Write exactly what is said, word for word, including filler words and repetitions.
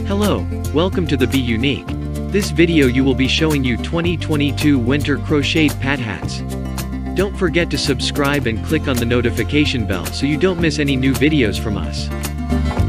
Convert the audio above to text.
Hello, welcome to the Be Unique. This video you will be showing you twenty twenty-two winter crocheted pad hats. Don't forget to subscribe and click on the notification bell so you don't miss any new videos from us.